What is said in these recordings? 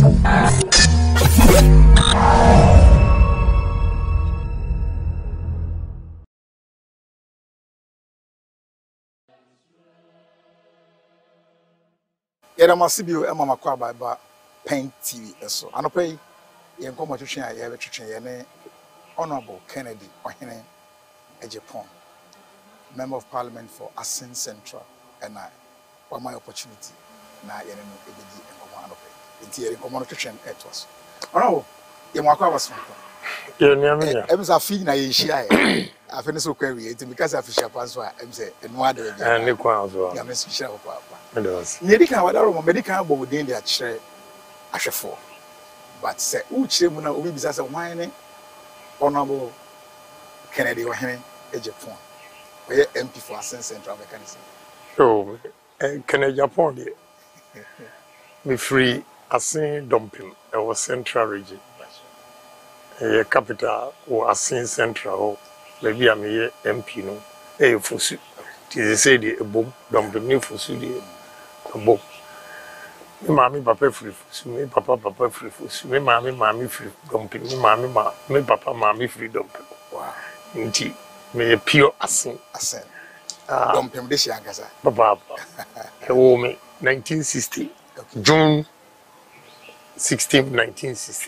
Yera masibio ema makwa ba Pen TV eso. Anopai ye nkomo twetwe a ye betwetwe ye ne Honorable Kennedy Agyapong, Member of Parliament for Assin Central, and I for my opportunity na ye no ebedi nkomo anopai. Nti ye nkomo twetwe etos. Honorable ye makwa basonko. Ye nyame ya. Emza fi na ye hia ye. Afene so kwa wi enti because afisha panso a emze enu ade ya. Ne kwa so. Ya mesu hia ko apa. Medos. Nyedika wadaro mo medical bo wodin de a kire ahwefo. But say uchi mu na obi bisa say wan Honorable Kennedy Agyapong, we MP for Assin Central mechanism. So Kennedy Agyapong de me free Assin dumping our central region. Capital or Assin Central, maybe I'm here MP no. Fusu. They say the boom dumping new fusu the boom. Me mami papa free fusu, me papa free fusu, me mami free dumping, me papa mami free dumping. Wow. Inti me pure Assin. Dumping this young as Papa. He wore me 1960. Okay. June 16, 1960.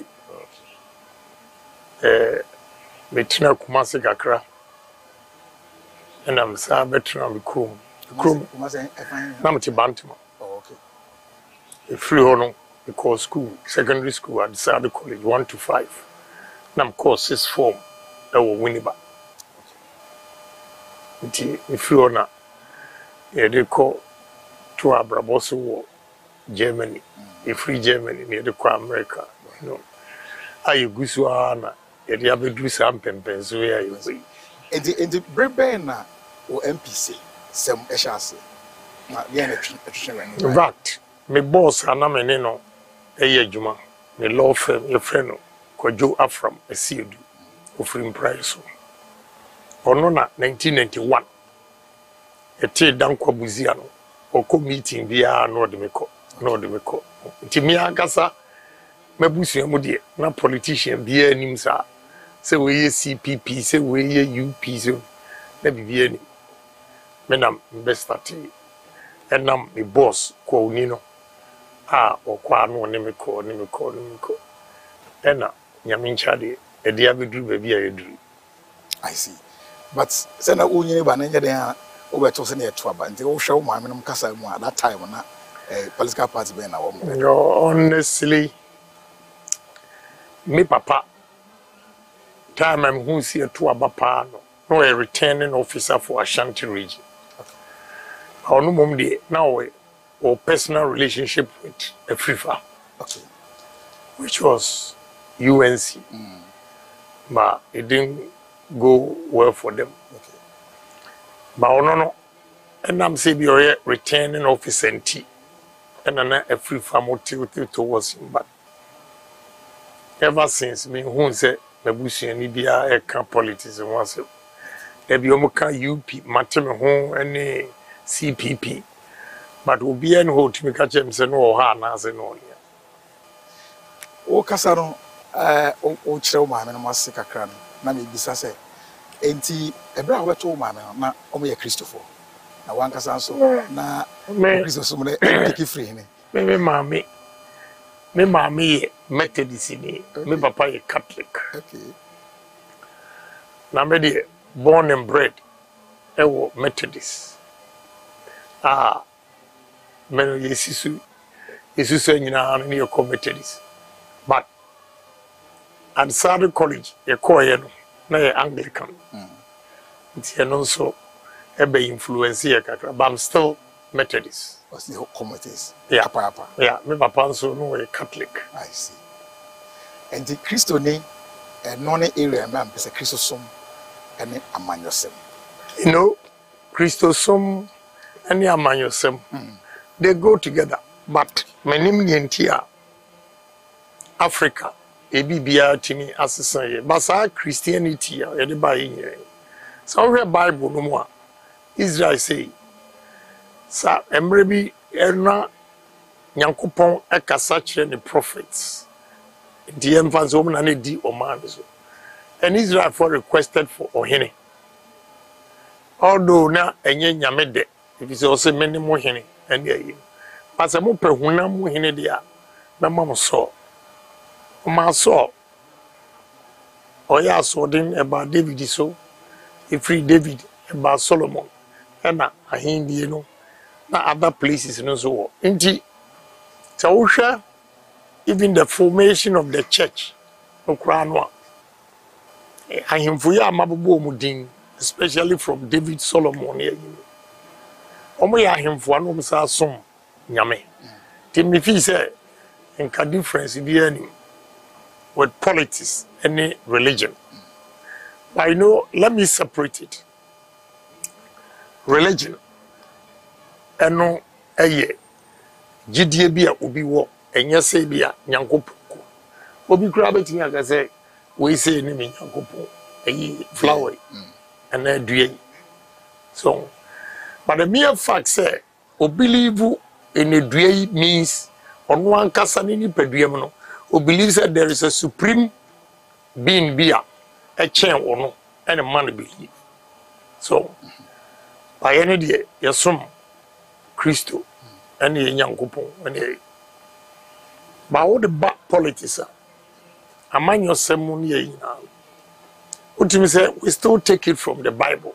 Me tina Kumasi Gakra. And I'm sa betra me Krum. Nam ti Bantima. Oh, okay. A free honor because school, secondary school at Sado College 1 to 5. Nam course 6 form. I will win it back. If you honor, they call to Abraboso war, Germany, a free Germany near the America. You know, I Guswana, a Yabedu Sam Pempens, where you say. And the Brebena or MPC, some Eshase. That, my boss, Anameneno, a Yajuma, my law firm, your friend, Kojo Afram, a Sidu, offering price. Onona 1991 ete dankwa buziano oko meeting bia no de meko nti mi agasa mabusu mu de na politician bia anim sa se we ye CPP se we ye UP so na bibia anim menam bestati enam me boss ko oni no okwa no ne meko ena nyame nchade e dia beduru ba bia yeduru. I see. But send a union banana there over to send a trouble and they all show my minimum casa at that time on a political party being a woman. Honestly, me papa, time I'm who's here to Abapano, no a returning officer for Ashanti region. Our no mum de now or personal relationship with a FIFA, okay, which was UNC, but it didn't go well for them. Okay. But no, and I'm saying you're returning officer and tea, and then a free farm tilted towards him. But ever since me, who said the Bush and Libya a politics and was there be Omoka UP, Matem home and CPP, but will be any hold to me catch him say no harness and all. O Casano, O Chelman and Massacre Cran. Na me bisa say enti ebra we to ma na o me Christopher na wan kasa so na Christopher so me take free ni me mama ye Methodist ni me papa ye Catholic. Okay. Na me de born and bred e wo Methodist me no yesu nyina na ye Methodist. But at Sado College, a choir, no Anglican. It's also a influence here, but I'm still Methodist. What's the whole committees? Yeah, Papa. Yeah, my papa so no a Catholic. I see. And the Christo ne non area man is a Christosome and a manusem. You know, Christosome and a manusem, they go together. But my name is Africa. Ebibia timi asesa but sa Christianity e dey buy here so we Bible no more Israel say sa emre bi erna Nyankopon ekasa kire the prophets. The emphans woman and di oman so. And Israel for requested for Ohene. Although na enye nyame de, if it's also many more Ohene and ye. As a mo pe hunam Ohene dia, na mama so. Ma so. Oya so din about David so. If free David about Solomon. And na ahindi no. Na other places no so. Inti Tausha, even the formation of the church, Okranwa, Ahimfuya Mabubo Mudin, especially from David Solomon. Omoya Ahimfuano Msa Som, Yame. Timifi said, and can difference in the end with politics and religion. But let me separate it. Religion, and no, a year. Jidie bia obi wo enya se bia nyankopon obi kura betimi aka say we say ni nyankopon ayi flower and adue so but the mere fact say o believe in adue means ono ankasa ni nipadue no o believe that there is a supreme being bia a chen ono and a man believe so by any day yesum Christo and the Yankupon and but all the back politics are among your ceremony now. What you say, we still take it from the Bible.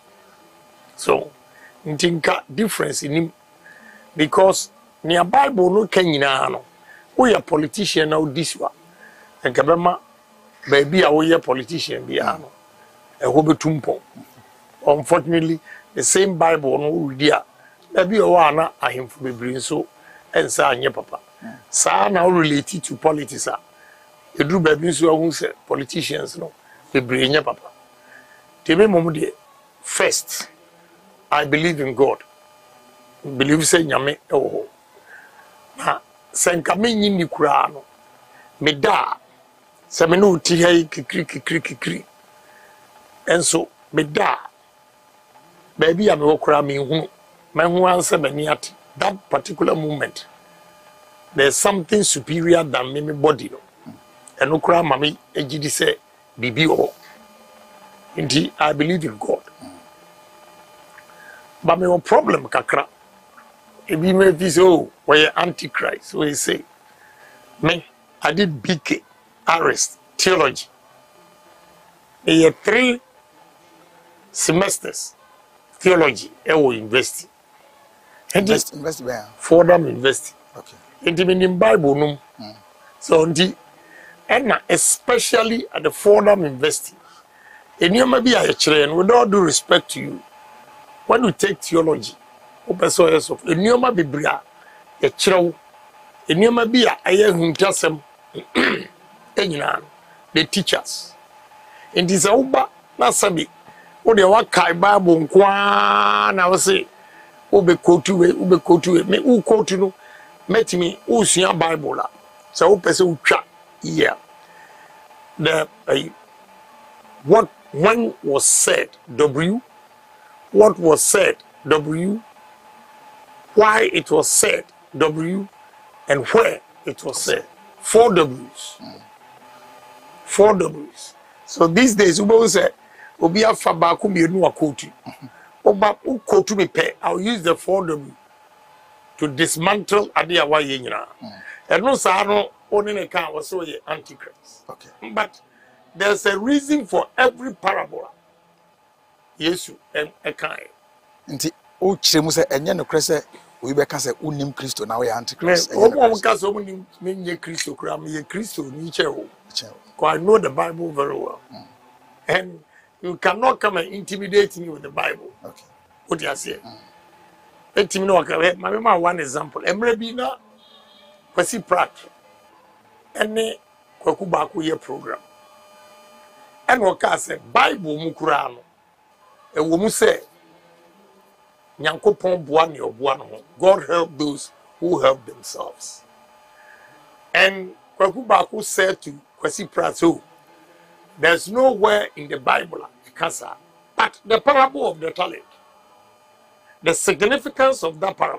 So, I think difference in him because near Bible no Kenyan we are politician now this one. And Kabema baby a politician biano. A hobetumpo. Unfortunately, the same Bible no dear. Maybe a one I him for be so and say papa. Sa now related to politics. You do baby so who say politicians no be bring papa. Tebe momudi first I believe in God. Believe say nyame oh. Na senka me nyini kura no. Me da se me no ti hay kikri. And so me da baby am wo kura me hu. My answer at that particular moment, there's something superior than me body. And okra mami ejidi say BBO. Indeed, I believe in God. But my problem kakra. If you may be so, why antichrist? So he say, me, I did BK, arrest, theology. I had 3 semesters, theology, I will invest. Invest where? For them invest. Okay. In Bible, no. So, and especially at the Fordham University, and you may be a train, with all due respect to you, when you take theology, and you may be bria, a child, and you may be a young person, the teachers. And this Uba, not Sabi, or the Wakai Bible, I will say. Ube kotu me u kotu no met me usua Bible la so upe se utwa yeah the what when was said W what was said W why it was said W and where it was said 4 W's 4 W's so these days ube say obi afa ba ko mienu akotu Oba ukotu me pay. I'll use the 4W to dismantle Adia Wayina. And no Sano owning a car was so antichrist. Okay. But there's a reason for every parabola. Yes, and a kind. Nti o chiremu se enye no krese we be ka se unim Christo na we antichrist. Omo ka so unim me Christo kra me Christo ni chewo. Because I know the Bible very well. And you cannot come and intimidate me with the Bible. Okay. What do you say? Let me know. My one example. Emrebina, Kwasi Pratt, any Kwakubaku year program. And what I say, Bible Mukurano. A woman say, Nyankopon Buani or Buano. God help those who help themselves. And Kwakubaku said to Kwasi Pratt, there's nowhere in the Bible, but the parable of the talent, the significance of that parable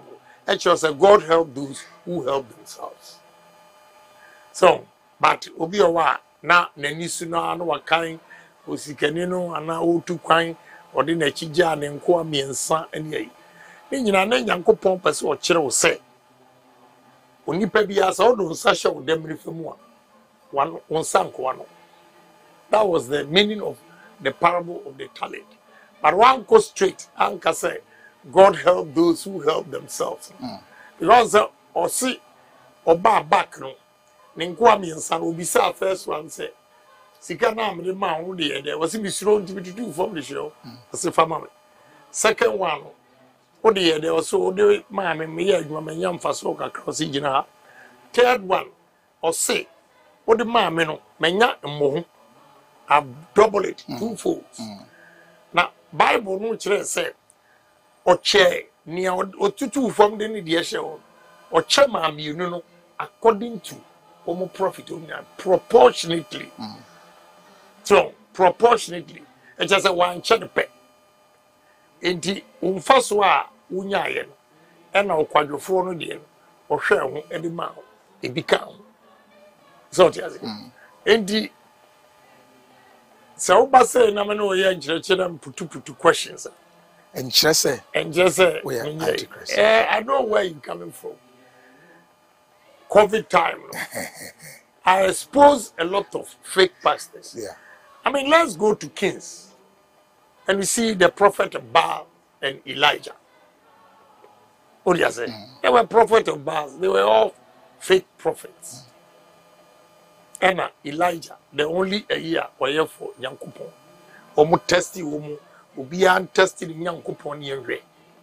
Actually, say God help those who help themselves. So, but obi owa na nani su na wakan osikani no ana otu kwan ode na chigya ne nko amiensa ene yi. Ni nyina na Nyankopɔn pese o kire wo se. Onipa bia sa odo nsa hye wo dem rifamu a. One sanko ano. That was the meaning of the parable of the talent. But one goes straight and can say, God help those who help themselves. Because or see or back no. Ninko mi nsa no bisa first one say sika na me ma ho de there was me thrown to be do from the show as a family. Second one o de there was so de ma me ya adwuma me nyam fa so kakra si gina. Third one or say o de ma me no me nya mmo ho. I've doubled it twofold. Now Bible no kire say o che ni o tutu from the need ye o che ma mi no according to omo profit proportionately. So proportionately it just a one check pe enti umfa so a unya ye no e na okwadwofo no de o hwe ho e di ma e bi ka so tiase enti so ba say na me no ye nkyerɛkyerɛ putu questions and just say we are antichrist. I know where you coming from. COVID time, no? I expose a lot of fake pastors. Yeah. I mean, let's go to Kings and we see the prophet of Baal and Elijah. What do you say? They were prophets of Baal. They were all fake prophets. And Elijah, the only a year or year for Nyankopɔn. Omu testy omu, ubian tested Nyankopɔn yenre.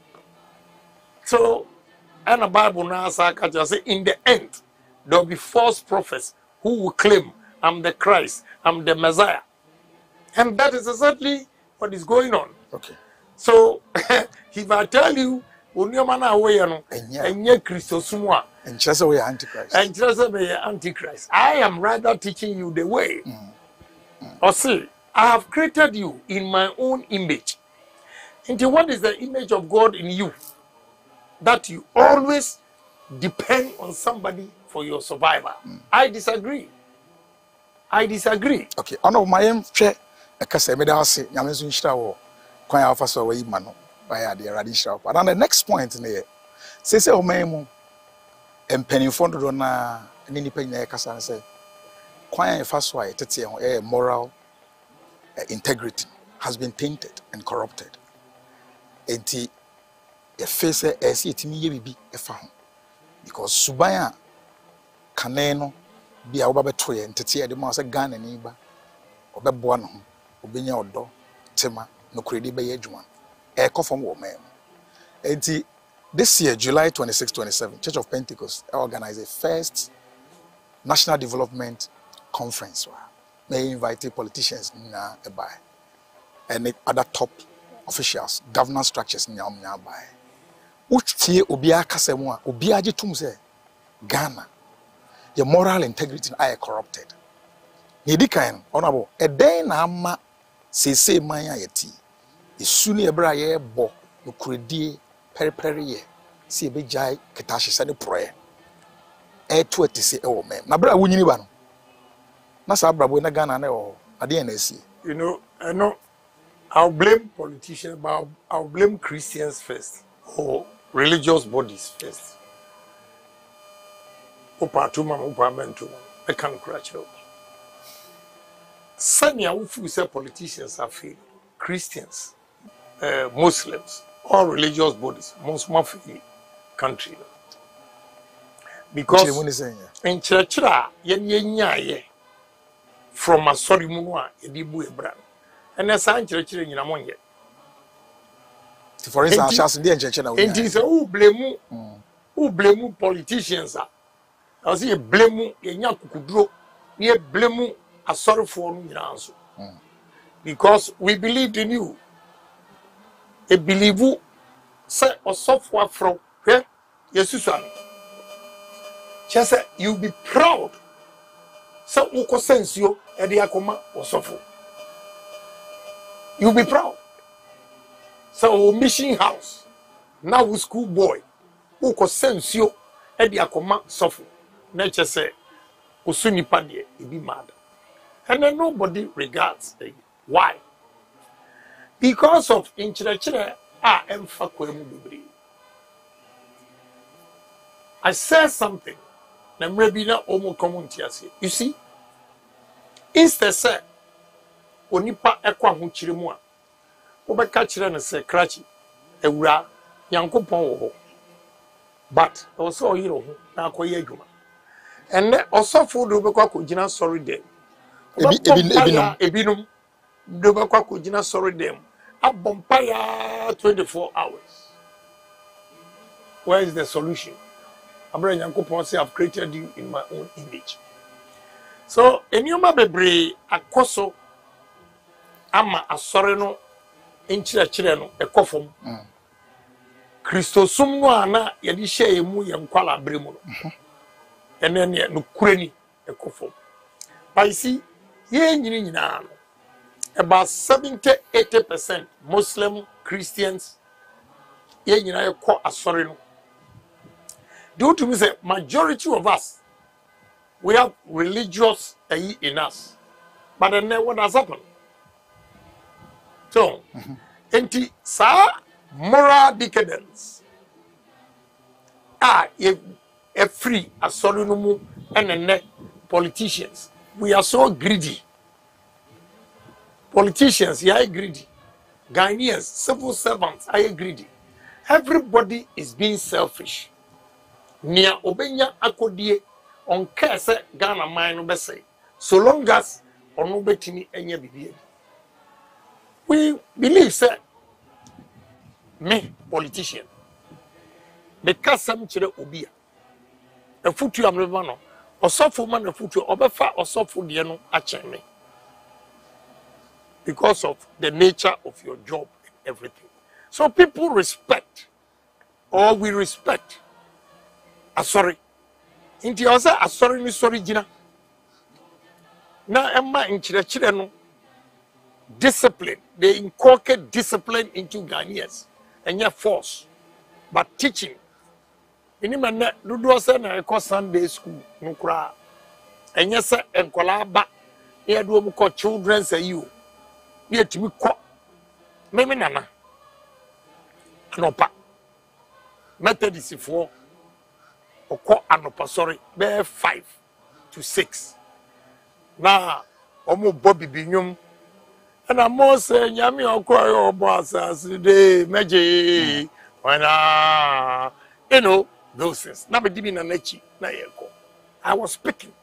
So, and the Bible now says in the end, there will be false prophets who will claim, I'm the Christ, I'm the Messiah. And that is exactly what is going on. Okay. So, if I tell you, and just we are antichrist. And just be antichrist. I am rather teaching you the way. Or see, I have created you in my own image. And what is the image of God in you? That you always depend on somebody for your survival. I disagree. Okay. Ono my share e kasa me da ase nyame so nhira wo kwan afa so wa yima no by the radical. But on the next point ne say o man mu empanifo do na ni nipa nyina e kasa say kwan afa so a tete ho moral integrity has been tainted and corrupted. Enti e face e see etimi ye bibi e fa ho because suban a kane no bia wo ba beto ye ntete e de ma say Ghana ni ba obeboa no ho obenya odo tema no kredi be ye adwuma e kofom wo man. Enti this year July 26-27 Church of Pentecost organized a first national development conference where they invited politicians na e by and other top officials governance structures nyam by which tie obi akasa mu a obi agetum say Ghana your moral integrity are corrupted. Nidi kan honorable e den na ama sese man ayeti isu ne ebra ye bo no kredie periperi ye si ebe jai ketashi se ne proye e to atise e wo mem na bra wunyini ba no na sa brabo na Ghana na e wo ade na esi. You know, I know I'll blame politicians, but I'll blame Christians first or religious bodies first. I can't crash out. Sanya who say politicians are failed, Christians, Muslims, all religious bodies, most of the country. Because in church, from a sorry munwa, edibu ebra. And as I church in among ye. For instance, I shall church now. And it is who blame politicians. I see a blame a kudro, near blame a sorry for me answer. Because we believed in you. A believe you say or software from where? Yes, Susan. Just say you be proud. So uko sense you ediakoma or software. You be proud. So mission house now with school boy uko sensio edi akoma sofo na che say usuni pade e be mad. And then nobody regards it. Why? Because of inchire emfa kwemu bibiri. I said something na maybe na omo community ase. You see, instead say onipa ekwa ho kire mu a obeka kire no say krachi ewura yankopon wo ho. But also yiro ho na akoye adwuma. And osofo do obekwa ko gina sorry dem. Ebinum do obekwa ko gina sorry dem. Abompaya 24 hours. Where is the solution? Abraham Yankopon say I've created you in my own image. So enyoma bebre akoso ama asore no enchire no ekofom. Kristo sum no ana ye di hye emu ye nkwala bremu no. Ene no kurani ekofom. But you see, ye nyina no about 70-80% Muslim Christians ye nyina ye ko asore no. Due to me say majority of us we have religious in us. But then what has happened? So, enti sa moral decadence. A free asori no mu and politicians. We are so greedy. Politicians, are greedy. Ghanaians, civil servants, are greedy. Everybody is being selfish. Nia obenya akodie on kese Ghana man no be say. So long as ono betimi enye bibie. We believe say me politician because some chire obi a futu amreba no osofo man na futu obefa osofo de no achen me because of the nature of your job and everything. So people respect or we respect asori. Inti osa asori ni sori jina. Na emma inchire no discipline. They inculcate discipline into Ghanaians and yet force. But teaching. Inimane dudu ose na eko Sunday school nukra. And yes sir enkola ba. Ye do mu ko children say you. Ye timi ko. Meme nana. Anopa. Methodist for oko anopa sorry be 5 to 6. Na omo Bobby binyum and I'm more saying yami okwa obo asase de meje when you know those things. Na be dibi na nachi na yeko. I was speaking.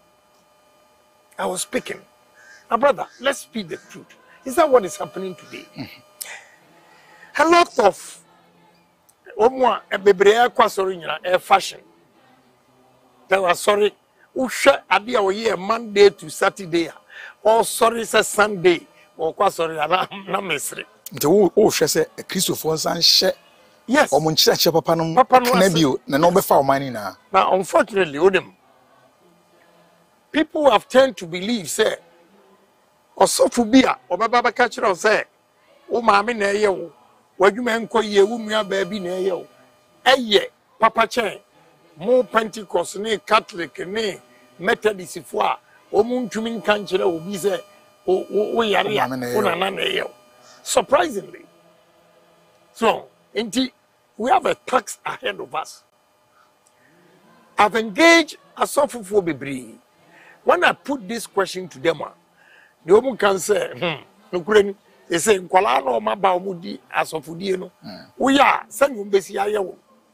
My brother, let's speak the truth. Is that what is happening today? A lot of omo bebre akwa sorry nyina fashion. They were sorry. Usha adia oye Monday to Saturday. Or sorry say Sunday. Or kwa sorry na mesre. Nti wo hwe se Christopher san hye. Yes. Omo nchira papa no knebio na no be fa omani na. Now unfortunately odem people have tend to believe say osofu bia obaba ba ka kire say wo maame na eye wo wadwuma enko ye wo nua ba bi na eye wo eye papa chen mo Pentecost ne Catholic ne Methodist fo a omu ntumi nka nkire obi say wo yare ya una na na eye wo surprisingly. So we have a tax ahead of us. I've engaged Asofo for Bibri. When I put this question to them, the woman can say, they say, Nkwala no ma ba omudi Asofo die no. We are send besi ayewo.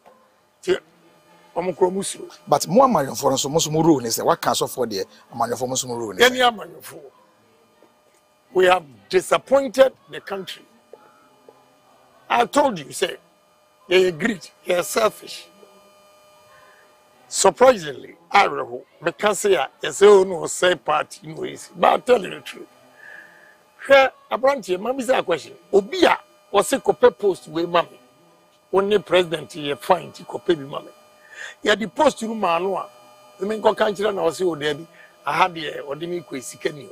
But more man for so much more rule is what cancel for the man for much more rule. Any man for. We have disappointed the country. I told you, say, you're greedy, you're selfish. Surprisingly, I because say no say party no easy. But I'll tell you the truth. Here, Abrante, mommy say a question. Obia was a copy post with mommy. Only president here fine to copy with mommy. Yeah, the post to Manoa. The men go country and I was so dead. I had the ordinary quasi kenyo.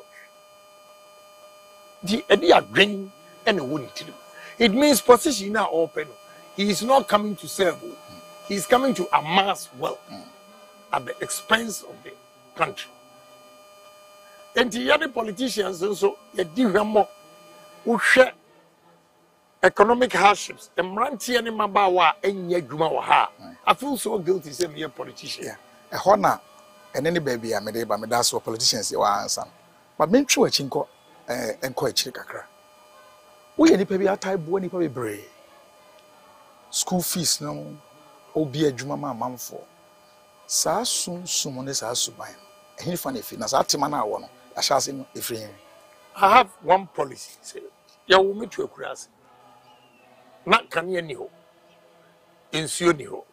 The idea green and a wooden. It means position now open. He is not coming to serve. he's coming to amass wealth at the expense of the country. And the other politicians also, they do who share economic hardships. And Ranti and Mabawa and Yaguma. I feel so guilty saying you're a politician. Yeah. A honor and any baby I made by me, that's what politicians you are answering. But men true a chinko and quite chicakra. We any baby are type when you brave. School fees no, obi a jumama mam for. Sa soon summones are subai. Any funny fitness at Timana one, I shall say if I have one policy, say, you will meet your class. Not can you know, ensure you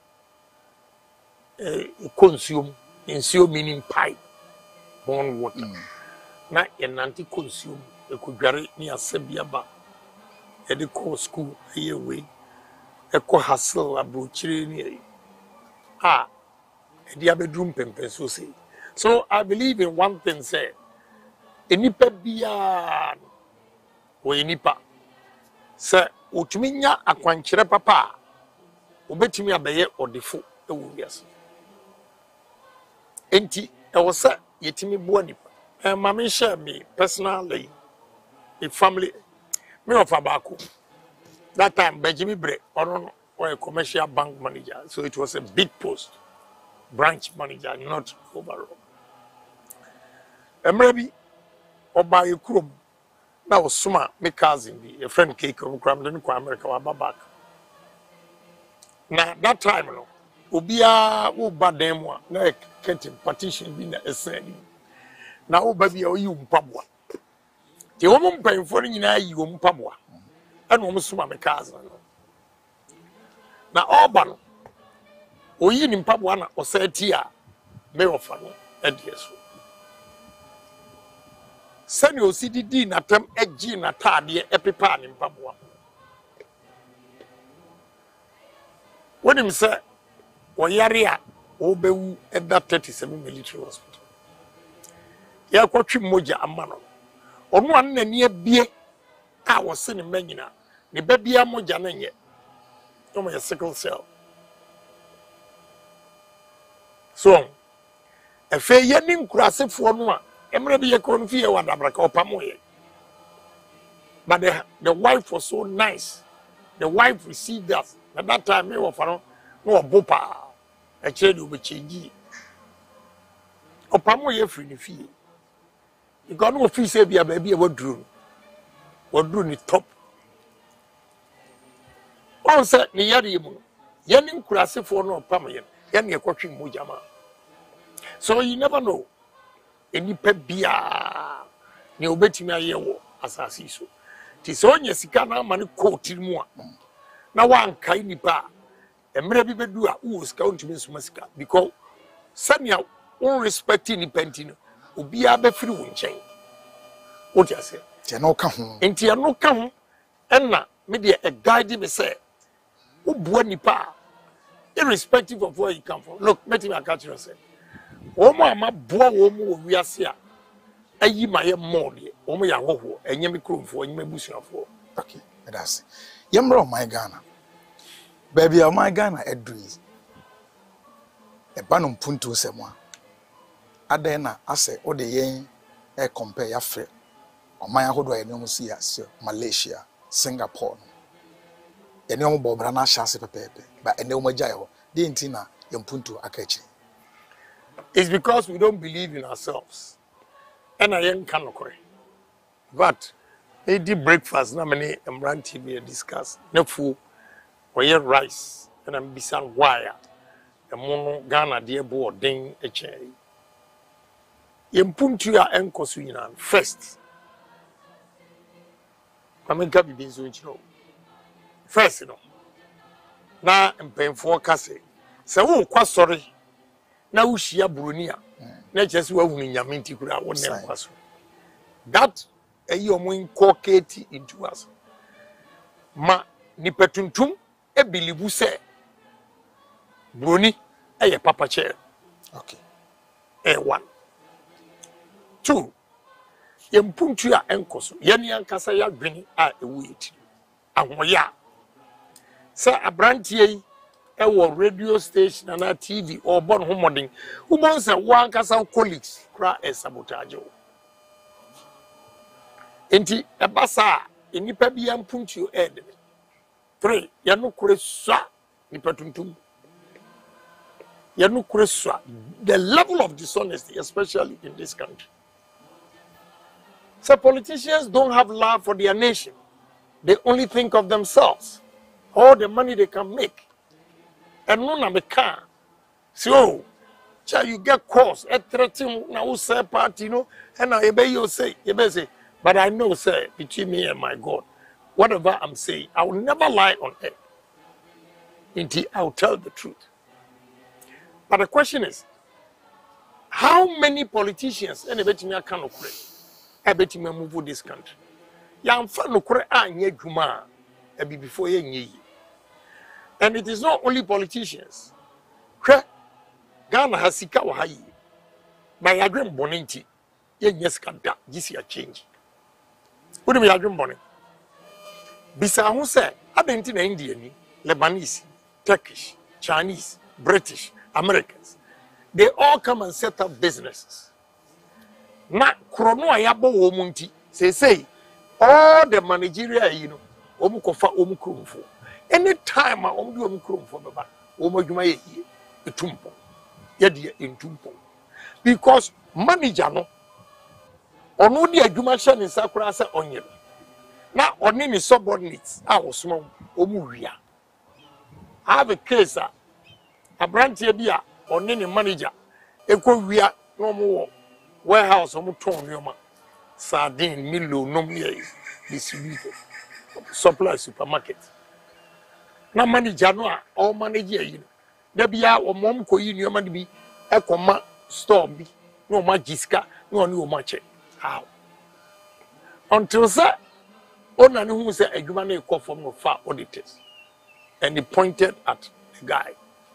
consume, ensure meaning pipe, born water. Not an anti consume, you could carry near Sebiaba at the core school a year away. A co hustle a butchery. Ah, the bedroom pempen so say. So I believe in one thing, say, Enipa biya o enipa. Say, Utminya akwanchere papa, ubetimi abeye odifo e wiase. Enti, e was say, yetimi bua nipa. Mami share me personally, the family, me of Abaku. That time, Benjamin Bray, or a commercial bank manager. So it was a big post. Branch manager, not overall. And maybe, or by a crew, that was Suma, my cousin, a friend cake of Cramden, America, or back. Now, that time, Ubia, Ubademwa, like Kenton partition being a saying. Now, baby, you Pabwa. The woman paying for you, you Pabwa. And almost my cousin. Now, Auburn, or you in Pabuana or Setia, Mayofano, and yes. Send your CDD, Natam, Eggy, Natadia, Epipan in Papua. When him say, Oyaria, Obewu, at that 37 military hospital. Ya kwachi moja amano. Onu anne niye bie. I was sending Menina. The baby amo janenye. No my sickle cell. So, a fair yenin crasset for one. Emre be a confia one abraka or pamoye. But the wife was so nice. The wife received us. At that time, me was no bopa. A child will be changing. Or pamoye free the fee. You got no fee say be a baby what drew. What drew the top. All said ni yari mu. Yenin kurase for no pamoye. Yan ye kwatching mujama. So you never know. Any pebia ni obetimi ayewo asasi so. Ti so onye sika na mani coat mu a. Na wan kai nipa. Emre bi bedu a wo sika ontimi nsuma sika because sanya un respecting ni pentino obi a be free wo nchen. What you say? Ti no ka ho. Enti no ka ho enna me de a guide me say wo bua nipa irrespective of where you come from. Look, let me catch you say. Omo ama boa wo mu wo wiase a ayi ma ye mod omo ya hoho enye me kromfo enye mebusuafo. Okay, that's yemro my Ghana. Baby o my Ghana edui. E banum puntu semwa. Aden na ase o de yen e compare ya frɛ. O man ahodo a enyo si ase Malaysia, Singapore. Enyo mo bobra na chance pepepe. Ba enyo mo gya ho. De ntina yempuntu akachi. It's because we don't believe in ourselves. And I ain't can but they did breakfast. Now many Amran TV discuss. No food, or yet rice, and I'm beside wire. The mono Ghana dear board ding a chair. Yempuntua and Kosuinan first. I mean, Gabi beans which you know. First, you know. Now I'm paying for Cassie. So, quite sorry. Now she a Brunia. Not just where we Yaminti could have one name. That a young inculcated into us. Ma nipetuntum e bilibu se Bruni a papa chair. Okay. One. Two. Yempuntua enkoso. Yani ankasa ya gwini a ewuiti. Ahoya. Sa abrantie radio station and TV or born homoding, who wants a one castle colleagues cry a sabotage. Enti ebasa enipa bi ampuntu you ed 3 ya no kresua nipa tuntum ya no kresua the level of dishonesty especially in this country. So politicians don't have love for their nation. They only think of themselves, all the money they can make. And none of the car. So, you get calls at threatening now say party, you know, and I obey you say, but I know, sir, between me and my God, whatever I'm saying, I will never lie on earth. Indeed, I'll tell the truth. But the question is, how many politicians and bet me can operate? I bet me move this country. Young fan no kore anye juma be before ye. And it is not only politicians. Ghana has sika wa hayi. My agreement bonenti. Ye nyeska da. This year change. What do you agreement bonin? Bisa who say, adenti na India ni, Lebanese, Turkish, Chinese, British, Americans. They all come and set up businesses. Na krono ayabo wo munti. Say, all the managerial, you know, omu kofa omu krumfo. Anytime I omu omu krumfo baba, omu juma ye etumpo. Yedi entumpo. Because manager no onu di adwuma hye ne sakura se onye. Na oni ni subordinates a osmo omu wia. I have a case a branch bi a oni ni manager ekọ wia no mo warehouse omu ton nyoma. Sardine, Milo, Nomia, distributor, supply supermarket. Na manager no all manager you know. There be a mom ko yi nyoma de bi e koma store bi no ma jiska no ni o ma che. How? Until say ona ne hu say adwuma na e call from no far auditors. And he pointed at the guy.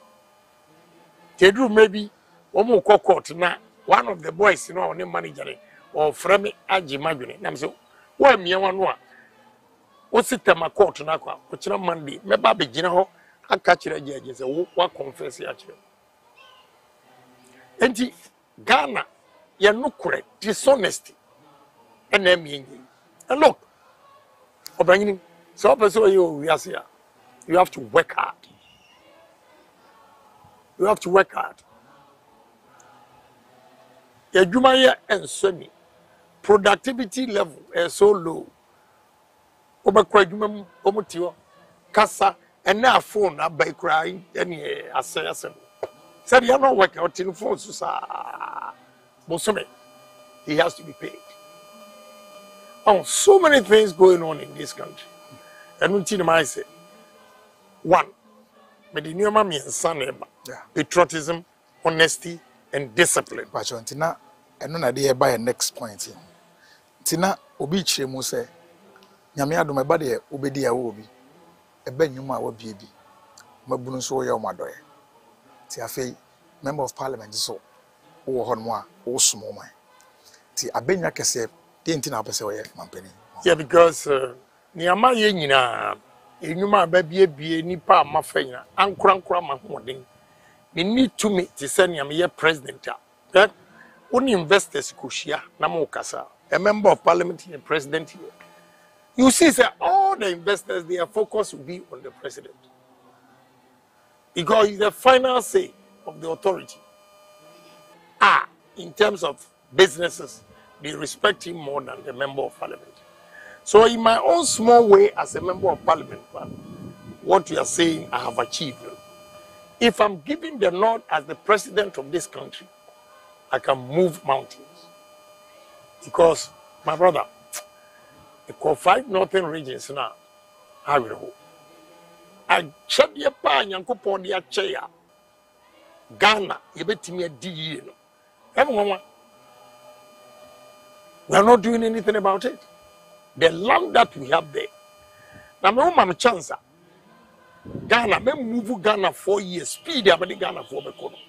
Tedru maybe omo ko court na one of the boys you know on the manager or frame Agyapong. Nam so why me wan no a o sitema court na kwa o kira Monday me ba be gina ho aka kira jeje se wo confess ya kira enti Ghana ya no correct dishonesty and em yin and look obanyini so person you asia you have to work hard. You have to work hard. Adwuma ye ensemi productivity level is so low. Obekwa adwuma mu omutiwo kasa and na phone abai crying any asem. Said you not work out in phone so sa Bosome. He has to be paid. Oh, so many things going on in this country. And until I say one, but the new mammy and son patriotism, honesty, and discipline. Tina, and no idea by a next point. Tina Obichi Muse, Yamiado, my body, Obedia Obi, a Ben Yuma or baby, Mabunuso Yomadoy. Tiafe, member of parliament, so, or Honwa, or Smoma. Ti Abenya Kase, Tintin Apasoya, Mampeni. Yeah, because Niama Yenina, Yuma baby, Nipa, Mafena, and Crankra Mahmoudin. We need to meet to send him a president. That only investors Kushia, Namokasa, a member of parliament and president here. You see, sir, all the investors, their focus will be on the president. Because he's the final say of the authority. In terms of businesses, they respect him more than the member of parliament. So in my own small way as a member of parliament, what you are saying I have achieved. If I'm giving the nod as the president of this country, I can move mountains. Because, my brother, the 5 northern regions now, I will hold. I check your pa Yankopon the chair. Ghana, you bet me a D. Everyone, we are not doing anything about it. The land that we have there. Now, no man chance. Ghana, me move Ghana 4 years. Speed abadi Ghana for me kono.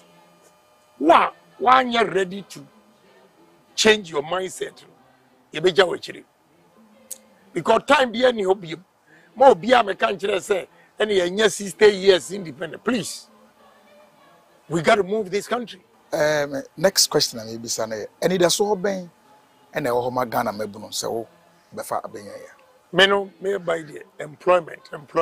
Why you ready to change your mindset? You be jawo chiri. Because time be any hobby. More be a me can't say. any 60 years independent. Please, we got to move this country. Next question, I may be saying, any that's all been, and I will Ghana mebuno so before being here. Meno may by the employment.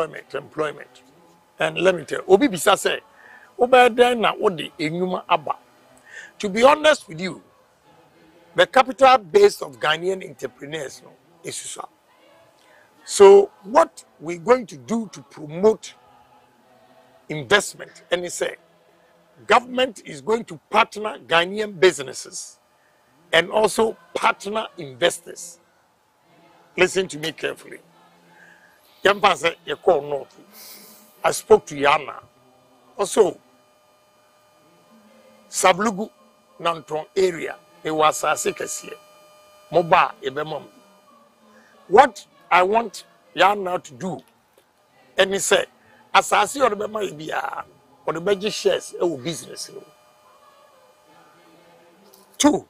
And let me tell you, Obi Bisa say, Obadana Odi Enuma Abba. To be honest with you, the capital base of Ghanaian entrepreneurs is Susa. So what we're going to do to promote investment, and he said, government is going to partner Ghanaian businesses and also partner investors. Listen to me carefully. Yampa said, you call North. I spoke to Yana. Also, Sablugu Nanton area, it was a sikasi. Moba, Ebemom. What I want Yana to do, and he said, as I see on the Bema, or the major shares, it will business. 2.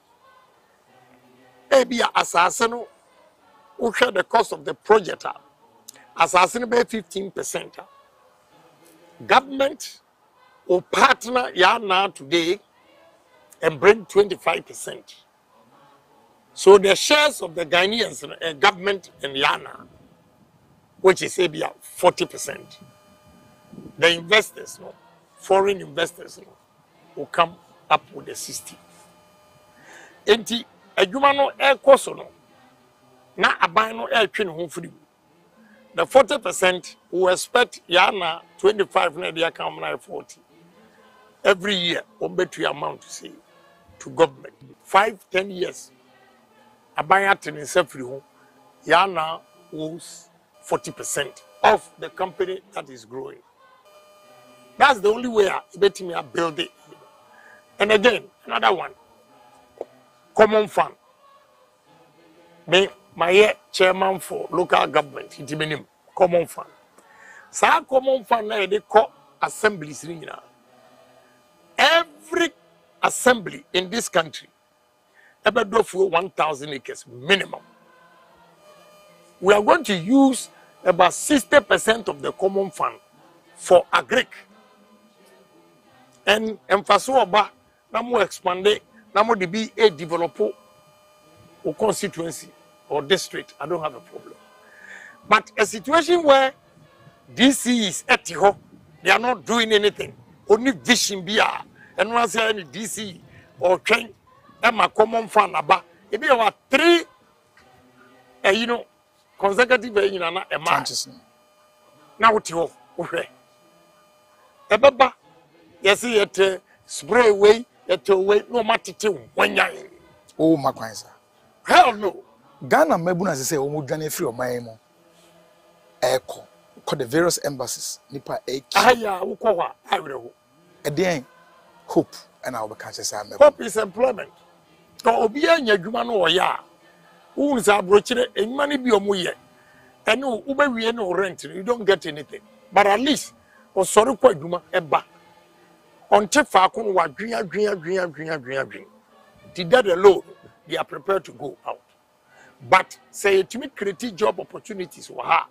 Maybe assassin who share the cost of the project. Assassin by 15%. Government will partner Yana today and bring 25%. So the shares of the Ghanaians government and Yana, which is maybe 40%. The investors, foreign investors, will come up with the 60. Enti adwuma no ekoso no na aban no etwe ne ho firi. The 40% will expect Yana 25 na dey account na 40. Every year on betu amount to say to government. 5-10 years aban atene safiri ho Yana owes 40% of the company that is growing. That's the only way I build it. And again, another one. Common fund. Me, my chairman for local government, common fund. So common fund na they call assemblies. Every assembly in this country, about 1,000 acres minimum. We are going to use about 60% of the common fund for agric. And emphasis about na mo expand it, na mo be a developer or constituency or district. I don't have a problem. But a situation where DC is at home, they are not doing anything. Only vision be and once any DC or train and my common fund about it be about 3 consecutive a month. Now what you okay. Ebaba yes it spray away no matter when you oh my kwanza. Hell no. Ghana mebuna say omo dwane free o man mo eko ko the various embassies nipa aya wo ko wa awre ho e hope and I will catch us. Hope is employment. So obi anya adwuma no oya wo nsa abrochire enwuma ne bi omo ye ene wo ba wie no rent you don't get anything but at least o sori kwa adwuma eba until faakon wa dwea the dead alone they are prepared to go out but say to me create job opportunities wa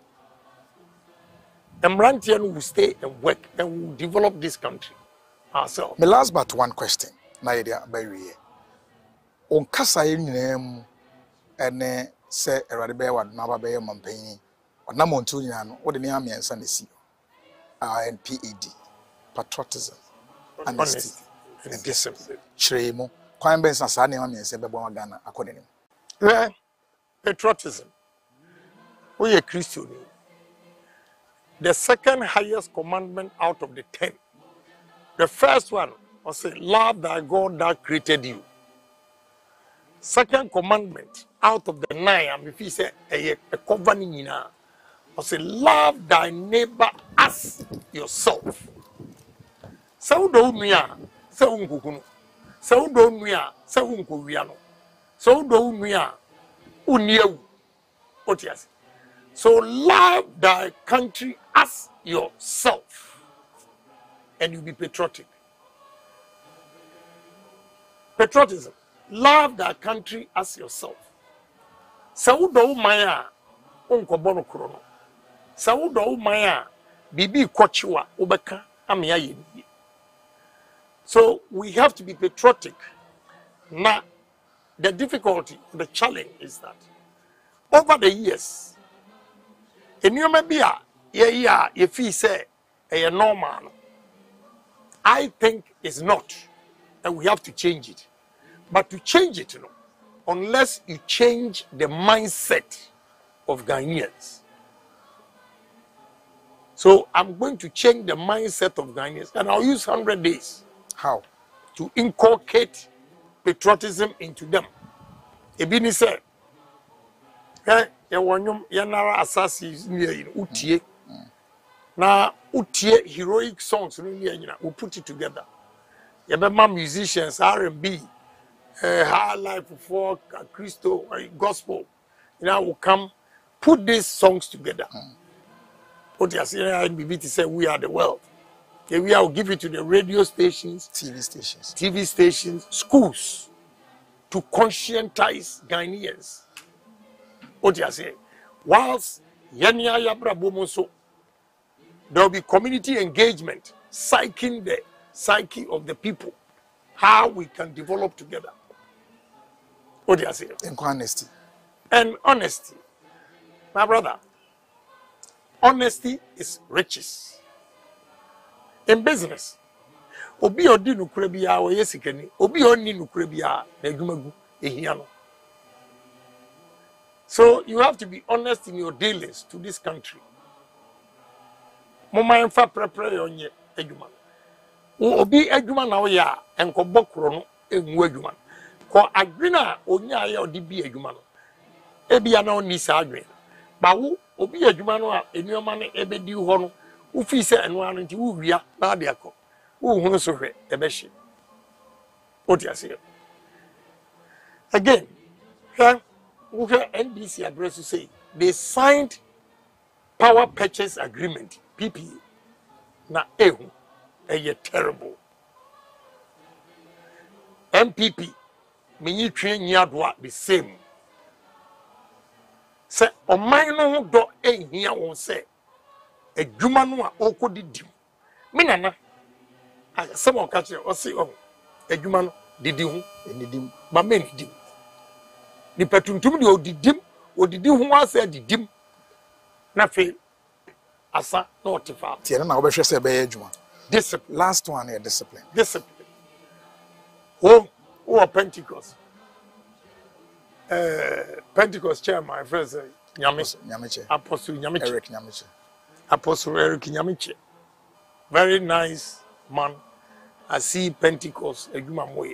Emrantian will stay and work and will develop this country ourselves. My last but one question. Na idea by we. On kasa nyinam ene se erade be wad na ba be mampanyi. Ona montu nyina no wo de ne amiensa na si. NPAD, patriotism, honesty, and discipline. Chremo. Kwan ben sa ne amiensa be bo Ghana akodenim. Patriotism. We are Christian. The second highest commandment out of the 10. The first one was say, love thy God that created you. Second commandment out of the 9, and if he said a governing was say, love thy neighbor as yourself. So do me, so unkukunu. So do me, so unkuviano. So do me, uniew. What yes. So love thy country as yourself, and you'll be patriotic. Patriotism. Love thy country as yourself. Saudo maya unko bono krono. Saudo maya bibi kwachiwa obeka amia ye. So we have to be patriotic. Now, the difficulty, the challenge is that over the years, in your mabia, if he say a normal, I think it's not, and we have to change it. But to change it, unless you change the mindset of Ghanaians. So I'm going to change the mindset of Ghanaians, and I'll use 100 days. How? To inculcate patriotism into them. Ebini said, yanara assassins near Utie. Now, Utie heroic songs, we put it together. Yabema musicians, R&B, high life for Christo, gospel. Will come, put these songs together. What you are saying, BBT say we are the world. We will give it to the radio stations, TV stations, schools, to conscientize Ghanaians. What you are saying? Whilst there will be community engagement, psyching the psyche of the people, how we can develop together. What do you say? Honesty. And honesty. My brother, honesty is riches. In business, obi odi nukure bia o yesikani, obi onni nukure bia na adwumagu ehiano. So you have to be honest in your dealings to this country. Mama enfa prepare onye adwuma. Obi adwuma na wo ya enkobo kro no enwu adwuma. Ko adwena onya ya odi bi adwuma no. Ebia na oni sa adwen. Ba wo obi adwuma no a enuoma ne ebedi ho no. Ufi se eno anu nti wo wia na de akọ. Wo hunu so hwe ebehye. What you say? Again, here we hear NDC address to say they signed power purchase agreement PPA. Na ehu eye terrible. MPP menyi twe nyiadoa the same. Se oman no do ehia won se adwuma no a okodidim me nana asem o ka kire o se o adwuma no didi hu enidim ba me nidim ni patuntum de odidi hu asa didim na fe asa na otifa tie na wo behwe se be adwuma discipline last one here discipline oh Pentecost Pentecost chairman my friend say Nyamiche Apostle Nyamiche Eric Nyamiche Apostle Eric Nyamiche, very nice man. I see Pentecost edwuma moye.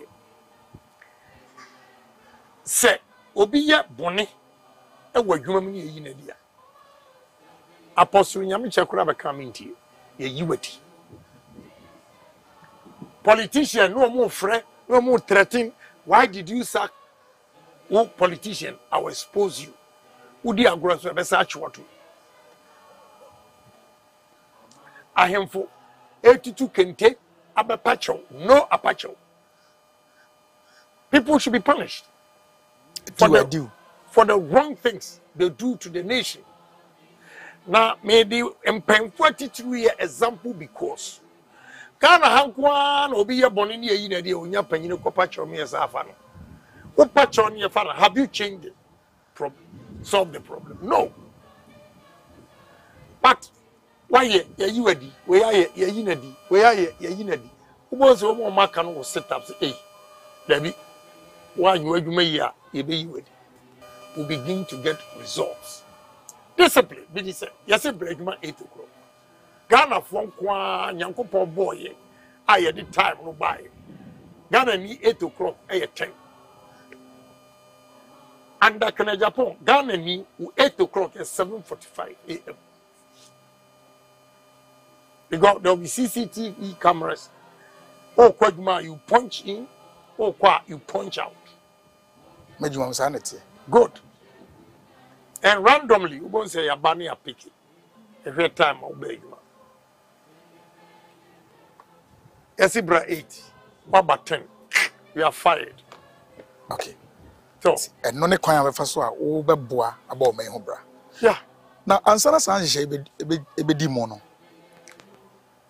Se obi ye bone e wadwuma mu ye yina dia. Apostle Nyamiche kura be kaminti ye yiwati. Politician no more frɛ, no more threaten. Why did you sack? Oh politician, I will expose you. Udi agro so be sa achwoto. Ahemfo 82 kente abapacho no apacho. People should be punished for the wrong things they do to the nation. Now maybe in 43 example because Ghana hankwan obi ye boni ne yi na de onya panyine kopacho me safa no. What pacho ne fa have you changed the problem? Solve the problem? No. But why ye you ready? Where are ye yinadi? Where are ye yinadi? Who was the one man can set up? Hey, Debbie, why you adwuma here? Ye be you ready? We begin to get results. Discipline, be this. Yes, adwuma 8 o'clock. Ghana from kwa nyankopon boy. I at the time no buy. Ghana ni 8 o'clock. 10. Under Kennedy Agyapong, Ghana ni 8 o'clock at 7:45 a.m. Because there will be CCTV cameras. Oh, Kwajuma, you punch in. Oh, Kwa, you punch out. Good. And randomly, you won't say you're banning a picky. Every time I'll beg you. Esibra 8. What about 10? You are fired. Okay. So, and no one ever first saw Boa about my hobra. Yeah. Now, answer us, Angie, a bit demono.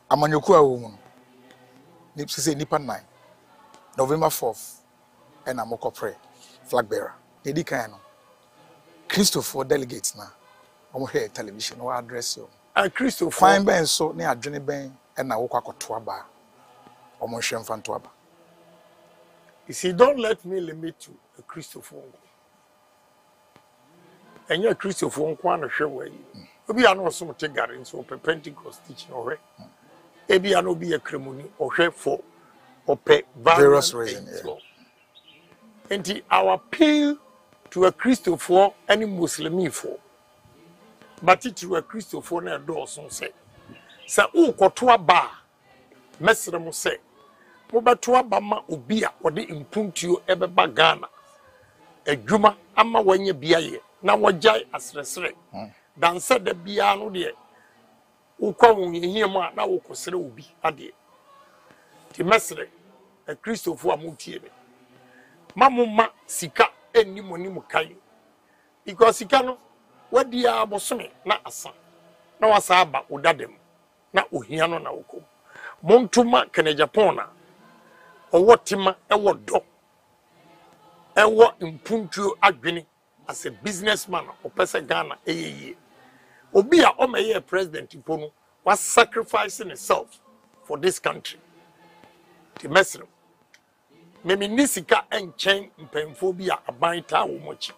amanyoku a wo mu no ni say nipa 9 November 4th and amoko pray flag bearer edi kan no Christopher delegates na omo hear television or address you Christopher fine ben so ne adwene ben and na wo kwakoto aba omo hwe mfanto aba. You see, don't let me limit to a Christopher. And you're Christopher Nkwana Shaway. Maybe I know some take so Pentecost teaching or maybe I know be a crimony or for or pay various reasons. And our appeal to a Christopher any Muslim for. But it to a Christopher near Dawson say. Sa u kotoa ba mesre mo say. Mobatoa ba ma obi a ode impuntuo ebeba Ghana. Adwuma ama wanye biaye na wajai asresre. Dan said the bia no de ukwa wonhihie mu a na wokosere obi ade. Ti mesre a Christopher amutie be. Mamuma sika enimonimu kai. Because sika no wadi abosome na asa. Na wasa aba udadem. Na ohia no na wokom. Montuma Agyapong na owo tima ewo do. Ewo impuntuo adwene as a businessman opese Ghana eyeye. Obi a o meye president ipo no was sacrificing himself for this country. Ti mesrem. Memi nisika enchen mpemfo bi a aban ta wo mochi.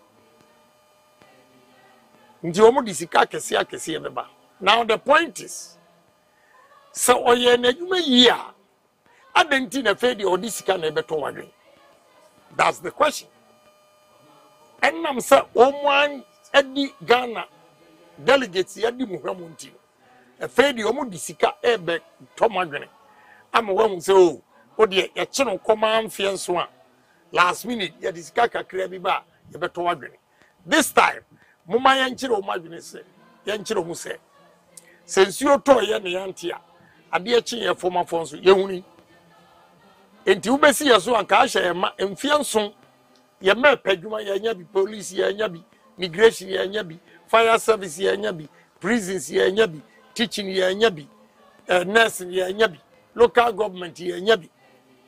Ndi omo disika kese beba. Now the point is, so oye na adwuma yi a adenti na fe de odisika na ebeto wadwen. That's the question. And nam say omwan edi Ghana delegates yadi muhwamu nti. E fe de omo disika ebe to madwen. Ama wahu say o odi ye che no koma amfie nso a last minute ya disika kakra bi ba ebeto wadwen. This time muma yanchire o madwen say yanchire mu say sense you to ye ne yantia ade echi ye former fonso ye huni enti ubesi ye so anka ahye ye ma emfie nso ye ma padwuma ye nya bi police ye nya bi migration ye nya bi fire service ye nya bi prisons ye nya bi teaching ye nya bi nursing ye nya bi local government ye nya bi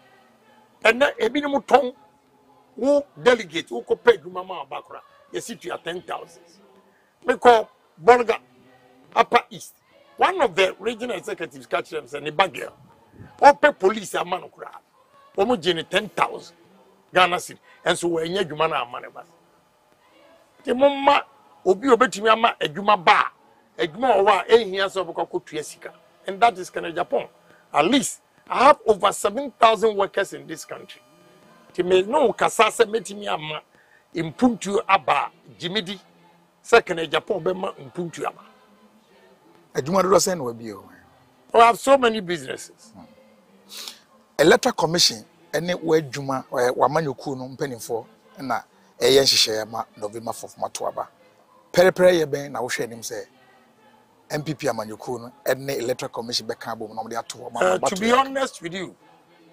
ena ebi ni muton wo delegate wo ko padwuma ma abakora ye situ ya 10,000 because Bolga Upper East. One of the regional executives catch them say, "Nibagel, open police a man okura, omo jeni 10,000 Ghana city, and so we nye juma na amane bas." The mama obi obetimi ama adwuma ba, adwuma owa ehia so beko kotua sika, and that is Agyapong. At least I have over 7,000 workers in this country. Ti me no kasa se metimi ama impuntu aba jimidi se Agyapong be ma impuntu aba. Adwuma do say no bi o. I have so many businesses. Electoral Commission ene wadwuma wamanyoku no mpanimfo na eye nhihye ma November 4th matoaba. Perepere ye ben na wo hwe nim say MPP amanyoku no ene Electoral Commission be kan bom na mo de ato ma. To be honest with you,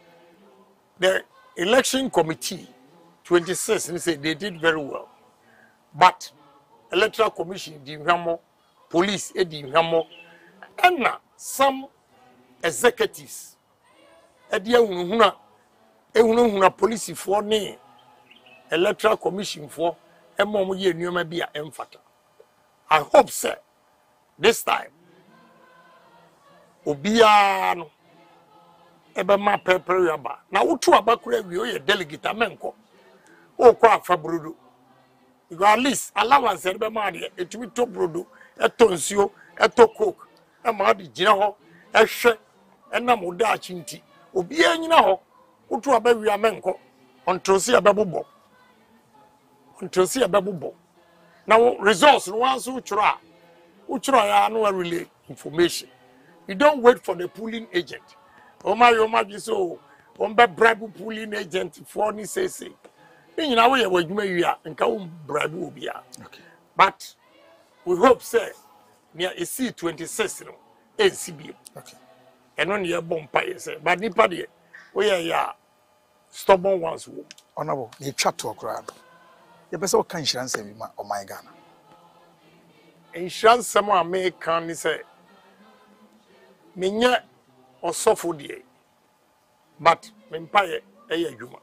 the election committee 26 they say they did very well. But Electoral Commission di hwamo, police edi hwamo, and some executives edi ehunahuna police for ne Electoral Commission for emom ye nneoma bi a emfata. I hope sir this time obiya no ebe ma pepere yaba na wotu abakura wi oye delegate amenko o kwa afabrodo because at least allowance ebe ma de etumi to brodo eto nsuo eto coke e ma de gina ho ehwe enam oda achinti obiya nyina ho wotu abawi amenko ontrosi ababobbo now results no one so chura ya no relay information. You don't wait for the pooling agent. Oma so ombe bribe pooling agent for ni say. You know we adwuma wi a nka bribe obi a. Okay. But we hope say near a C26 no NCB. Okay. And on your bomb say but nipa de we ya stubborn ones wo. Honorable, you chat to okra. You better kan insurance bi ma o my Ghana. Insurance some American say menya osofo de but mempaye eye adwuma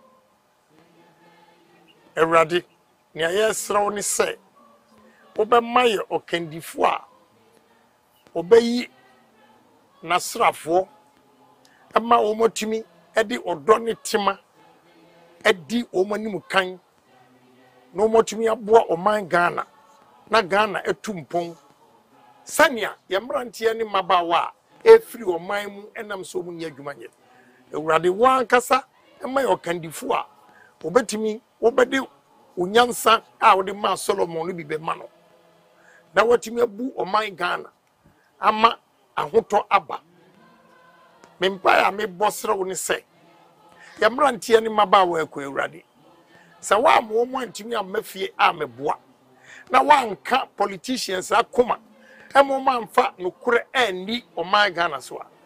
Ewurade ne ayesraw ne se obemaye okandifo a obayi nasrafo ama omotumi edi odo ne tema edi omanimu kan no motumi aboa oman Ghana na Ghana etumpon sania yemrantie ne mabawa efiri oman mu enam so mu nya adwuma nye Ewurade wan kasa ema okandifo a obetumi obede unyansa a wode ma Solomon no bi be ma no na watumi abu oman Ghana ama ahoto aba mempa me bosra wo ne se yamrantie ne mabawa akwa Ewurade sa wa mo mo antumi amafie a meboa na wanka politicians akoma emo manfa no kure ani oman Ghana so a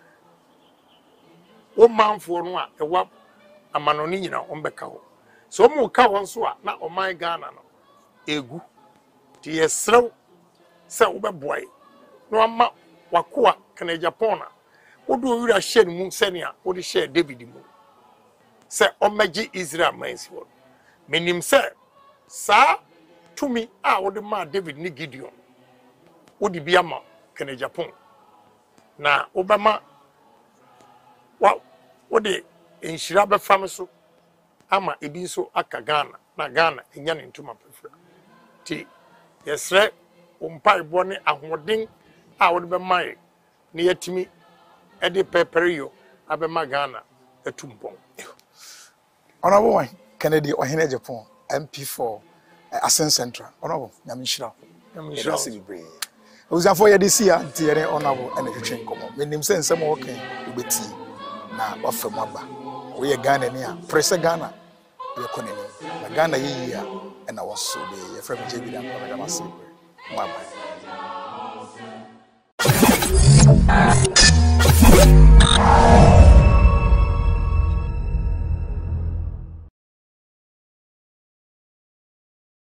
wo manfo no a ewa amanoni nyina ombeka ho so mo ka won so a na oman Ghana no egu ti yesrew se wo beboy no ama wakoa Kennedy Agyapong na wodo wura hye ne mu senia wo de hye David mu se omagi Israel mansi wo menim se sa tumi a wo de ma David ni Gideon wo de bia ma Kennedy Agyapong na obama wo de enhira be fam so ama ebi nso aka Ghana na Ghana enya ne ntuma pefra ti yesre umpai bone ahoden a wo de be mai ne yatimi e de peperio abema Ghana etumpon Honorable one Kennedy Ohene Agyapong MP for Assin Central. Honorable Nyamishira. Nyamishira celebrate. Oza for yedisia ntiere honorable ene twetwen komo. Menim se nsem wo kan ubeti na wafam aba. Wo ye Ghana ni a presse Ghana ye koneni. Na Ghana yi a ena woso be ye from JB dan ko da ma celebrate. Bye bye.